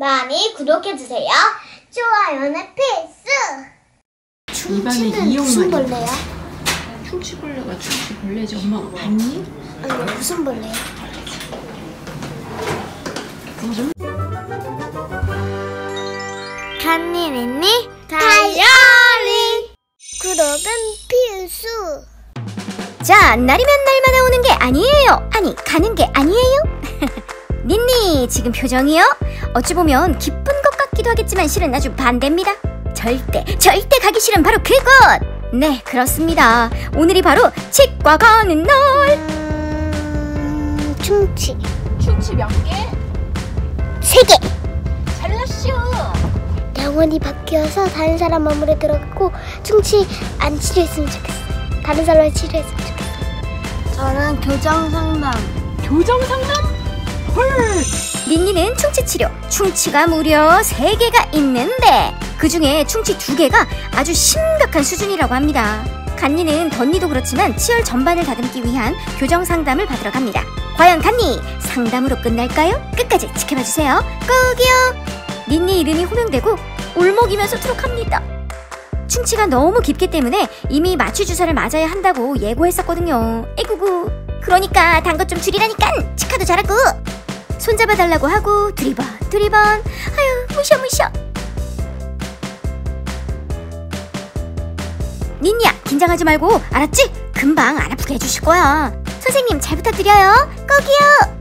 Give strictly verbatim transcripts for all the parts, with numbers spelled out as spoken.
많이 구독해주세요. 좋아요는 필수. 충치는 무슨 벌레야? 충치벌레가 충치벌레지. 엄마가 봤니? 아니 무슨 벌레야? 뭐좀 간니 닌니 다이어리. 구독은 필수. 자, 날이면 날마다 오는 게 아니에요. 아니, 가는 게 아니에요. 닌니, 지금 표정이요? 어찌 보면 기쁜 것 같기도 하겠지만 실은 아주 반대입니다. 절대, 절대 가기 싫은 바로 그곳! 네, 그렇습니다. 오늘이 바로 치과 가는 날! 음... 충치. 충치 몇 개? 세 개! 잘났슈! 병원이 바뀌어서 다른 사람 몸으로 들어가고 충치 안 치료했으면 좋겠어. 다른 사람을 치료했으면 좋겠어. 저는 교정상담. 교정상담? 헐! 닌니는 충치치료, 충치가 무려 세 개가 있는데 그 중에 충치 두 개가 아주 심각한 수준이라고 합니다. 간니는 덧니도 그렇지만 치열 전반을 다듬기 위한 교정상담을 받으러 갑니다. 과연 간니, 상담으로 끝날까요? 끝까지 지켜봐주세요. 꼭이요! 닌니 이름이 호명되고 울먹이면서 트럭합니다. 충치가 너무 깊기 때문에 이미 마취 주사를 맞아야 한다고 예고했었거든요. 에구구. 그러니까 단 것 좀 줄이라니깐. 치카도 잘하고. 손잡아달라고 하고 두리번 두리번. 아유 무셔무셔. 닌니야, 긴장하지 말고 알았지? 금방 안 아프게 해주실 거야. 선생님 잘 부탁드려요. 꼭이요.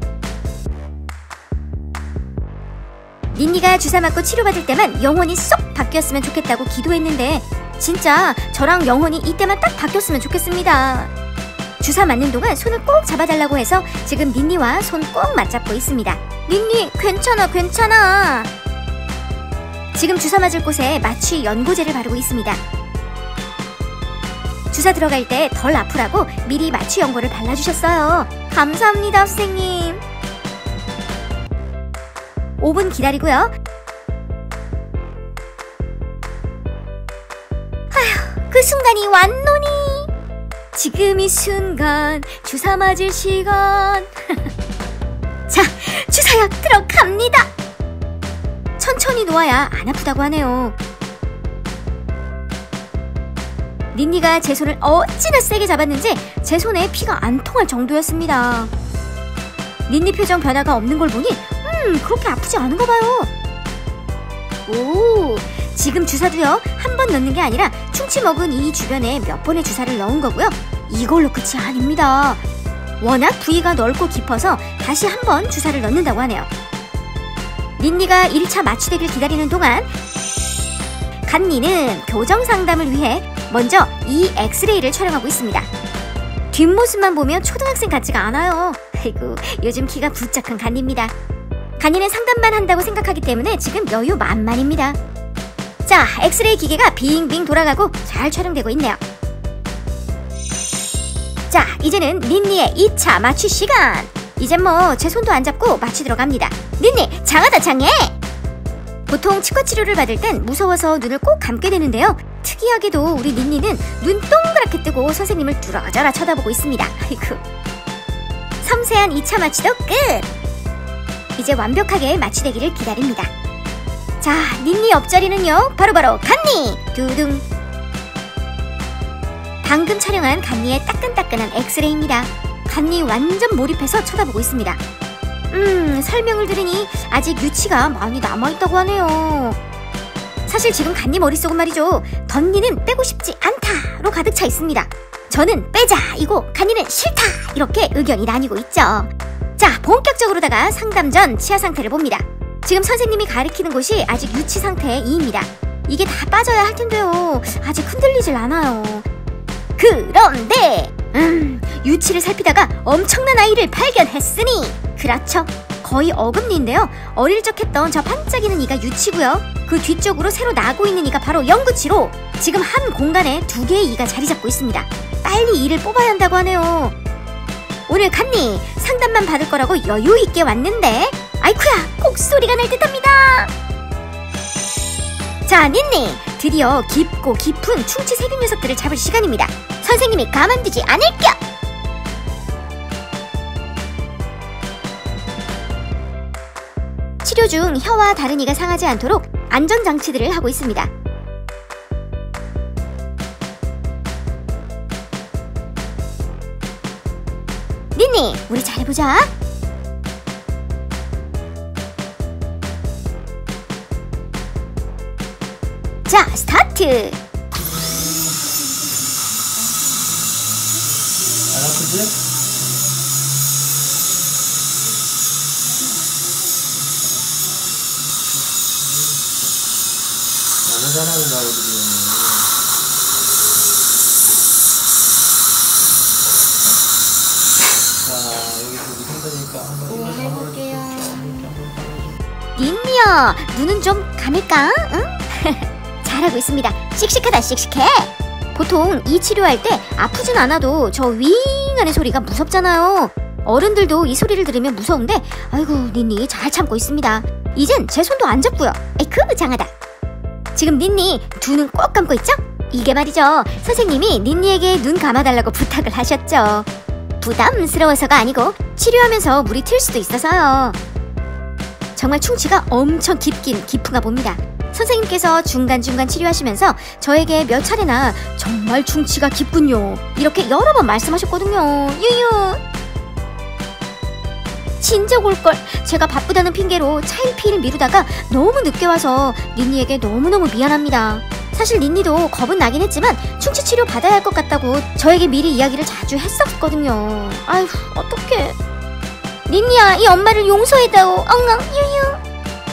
닌니가 주사 맞고 치료받을 때만 영혼이 쏙 바뀌었으면 좋겠다고 기도했는데 진짜 저랑 영혼이 이때만 딱 바뀌었으면 좋겠습니다. 주사 맞는 동안 손을 꼭 잡아달라고 해서 지금 닌니와 손 꼭 맞잡고 있습니다. 닌니, 괜찮아 괜찮아. 지금 주사 맞을 곳에 마취 연고제를 바르고 있습니다. 주사 들어갈 때 덜 아프라고 미리 마취 연고를 발라주셨어요. 감사합니다 선생님. 오 분 기다리고요. 아휴, 그 순간이 왔노니. 지금 이 순간 주사 맞을 시간. 자, 주사약 들어갑니다. 천천히 놓아야 안 아프다고 하네요. 닌니가 제 손을 어찌나 세게 잡았는지 제 손에 피가 안 통할 정도였습니다. 닌니 표정 변화가 없는 걸 보니 음, 그렇게 아프지 않은가 봐요. 오, 지금 주사도요 한 번 넣는 게 아니라 충치 먹은 이 주변에 몇 번의 주사를 넣은 거고요. 이걸로 끝이 아닙니다. 워낙 부위가 넓고 깊어서 다시 한 번 주사를 넣는다고 하네요. 닌니가 일 차 마취되길 기다리는 동안 간니는 교정상담을 위해 먼저 이 엑스레이를 촬영하고 있습니다. 뒷모습만 보면 초등학생 같지가 않아요. 아이고, 요즘 키가 부쩍한 간니입니다. 간니는 상담만 한다고 생각하기 때문에 지금 여유 만만입니다. 자, 엑스레이 기계가 빙빙 돌아가고 잘 촬영되고 있네요. 자, 이제는 닌니의 이 차 마취 시간. 이젠 뭐 제 손도 안 잡고 마취 들어갑니다. 닌니, 장하다 장해! 보통 치과 치료를 받을 땐 무서워서 눈을 꼭 감게 되는데요. 특이하게도 우리 닌니는 눈 동그랗게 뜨고 선생님을 뚫어져라 쳐다보고 있습니다. 아이고. 섬세한 이 차 마취도 끝! 이제 완벽하게 마취되기를 기다립니다. 자, 닌니 옆자리는요 바로바로 간니! 두둥! 방금 촬영한 간니의 따끈따끈한 엑스레이입니다. 간니 완전 몰입해서 쳐다보고 있습니다. 음, 설명을 들으니 아직 유치가 많이 남아있다고 하네요. 사실 지금 간니 머릿속은 말이죠, 덧니는 빼고 싶지 않다로 가득 차 있습니다. 저는 빼자 이고 간니는 싫다 이렇게 의견이 나뉘고 있죠. 자, 본격적으로다가 상담 전 치아 상태를 봅니다. 지금 선생님이 가리키는 곳이 아직 유치 상태의 이입니다. 이게 다 빠져야 할 텐데요, 아직 흔들리질 않아요. 그런데 음, 유치를 살피다가 엄청난 아이를 발견했으니, 그렇죠, 거의 어금니인데요. 어릴 적 했던 저 반짝이는 이가 유치고요. 그 뒤쪽으로 새로 나고 있는 이가 바로 영구치로 지금 한 공간에 두 개의 이가 자리 잡고 있습니다. 빨리 이를 뽑아야 한다고 하네요. 오늘 간니 상담만 받을 거라고 여유 있게 왔는데 아이쿠야, 곡소리가 날 듯합니다. 자, 닌니, 드디어 깊고 깊은 충치 세균 녀석들을 잡을 시간입니다. 선생님이 가만두지 않을게요. 치료 중 혀와 다른 이가 상하지 않도록 안전장치들을 하고 있습니다. 닌니, 우리 잘해보자. 자, 스타트! 안 아프지? 너무 잘한다, 우리. 자, 여기 보기 힘드니까 한번 해볼게요. 닌니야, 눈은 좀 감을까? 응? 잘하고 있습니다. 씩씩하다, 씩씩해. 보통 이 치료할 때 아프진 않아도 저 윙 하는 소리가 무섭잖아요. 어른들도 이 소리를 들으면 무서운데 아이고, 닌니 잘 참고 있습니다. 이젠 제 손도 안 잡고요. 에이크, 장하다. 지금 닌니 두 눈 꼭 감고 있죠? 이게 말이죠, 선생님이 닌니에게 눈 감아달라고 부탁을 하셨죠. 부담스러워서가 아니고 치료하면서 물이 튈 수도 있어서요. 정말 충치가 엄청 깊긴 깊은가 봅니다. 선생님께서 중간중간 치료하시면서 저에게 몇 차례나 정말 충치가 깊군요, 이렇게 여러 번 말씀하셨거든요. 유유. 진작 올걸. 제가 바쁘다는 핑계로 차일피일 미루다가 너무 늦게 와서 닌니에게 너무너무 미안합니다. 사실 닌니도 겁은 나긴 했지만 충치 치료 받아야 할 것 같다고 저에게 미리 이야기를 자주 했었거든요. 아휴, 어떡해. 닌니야, 이 엄마를 용서해다오. 엉엉 유유.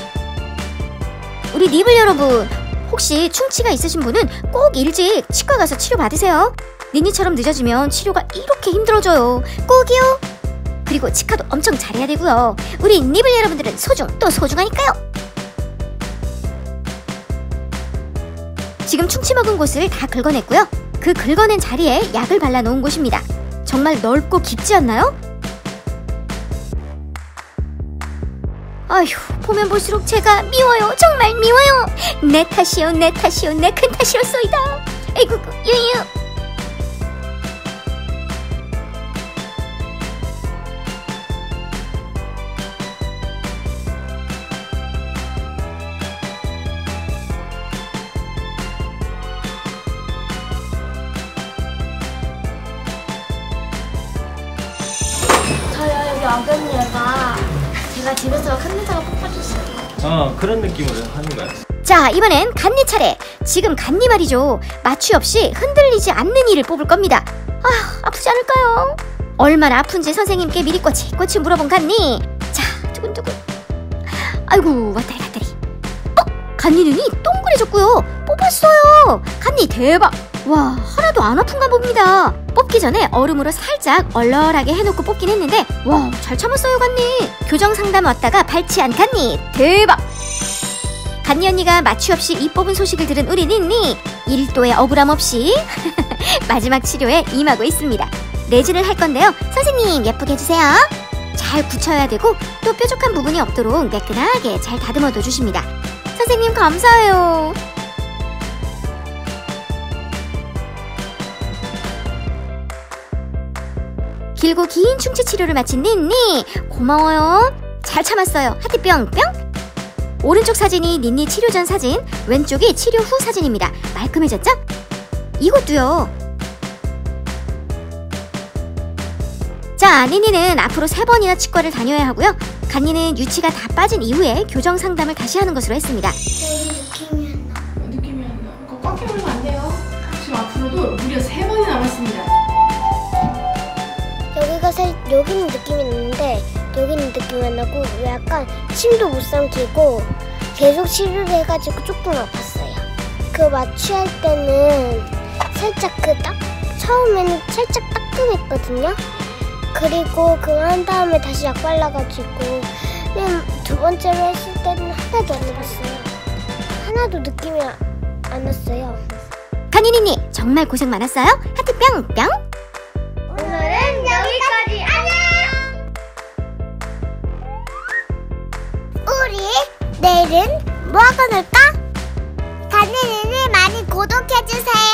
우리 니블 여러분, 혹시 충치가 있으신 분은 꼭 일찍 치과 가서 치료 받으세요. 닌니처럼 늦어지면 치료가 이렇게 힘들어져요. 꼭이요. 그리고 치과도 엄청 잘해야 되고요. 우리 니블 여러분들은 소중 또 소중하니까요. 지금 충치 먹은 곳을 다 긁어냈고요. 그 긁어낸 자리에 약을 발라놓은 곳입니다. 정말 넓고 깊지 않나요? 아휴, 보면 볼수록 제가 미워요. 정말 미워요. 내 탓이요, 내 탓이요, 내 큰 탓이었소이다. 에이구, 유유. 저요, 여기 어금니가 제가 집에서 칸내사가 뽑아줬어요. 어, 그런 느낌으로 하는 거야. 자, 이번엔 간니 차례. 지금 간니 말이죠, 마취 없이 흔들리지 않는 이를 뽑을 겁니다. 아휴, 아프지 않을까요? 얼마나 아픈지 선생님께 미리 꼬치꼬치 물어본 간니. 자, 두근두근. 아이고, 왔다리 갔다리. 어? 간니 눈이 동그래졌고요. 뽑았어요. 간니 대박. 와, 하나도 안 아픈가 봅니다. 뽑기 전에 얼음으로 살짝 얼얼하게 해놓고 뽑긴 했는데 와, 잘 참았어요, 간니. 교정 상담 왔다가 발치한 간니 대박. 간니 언니가 마취 없이 이 뽑은 소식을 들은 우리 닌니 일도의 억울함 없이 마지막 치료에 임하고 있습니다. 레즈를 할 건데요, 선생님 예쁘게 해주세요. 잘 붙여야 되고 또 뾰족한 부분이 없도록 매끈하게 잘 다듬어도 주십니다. 선생님 감사해요. 길고 긴 충치 치료를 마친 닌니 고마워요. 잘 참았어요. 하트 뿅뿅. 오른쪽 사진이 닌니 치료 전 사진, 왼쪽이 치료 후 사진입니다. 말끔해졌죠? 이것도요. 자, 닌니는 앞으로 세 번이나 치과를 다녀야 하고요. 간니는 유치가 다 빠진 이후에 교정 상담을 다시 하는 것으로 했습니다. 느낌이 안 나. 느낌이 안 나. 그거 꽉 깨물면 안 돼요. 지금 앞으로도 무려 세 번이 남았습니다. 여기가 살, 여기는 느낌이 나는데 여기는 느낌이 안 나고 약간 침도 못 삼키고 계속 치료를 해가지고 조금 아팠어요. 그 마취할 때는 살짝 그 딱 처음에는 살짝 따끔했거든요. 그리고 그거 한 다음에 다시 약 발라가지고 두 번째로 했을 때는 하나도 안 아팠어요. 하나도 느낌이 안 났어요. 간니니니 정말 고생 많았어요. 하트 뿅뿅. 오늘은 여기까지. 안녕. 우리 내일은 뭐 하고 놀까? 간니니니 많이 구독해주세요.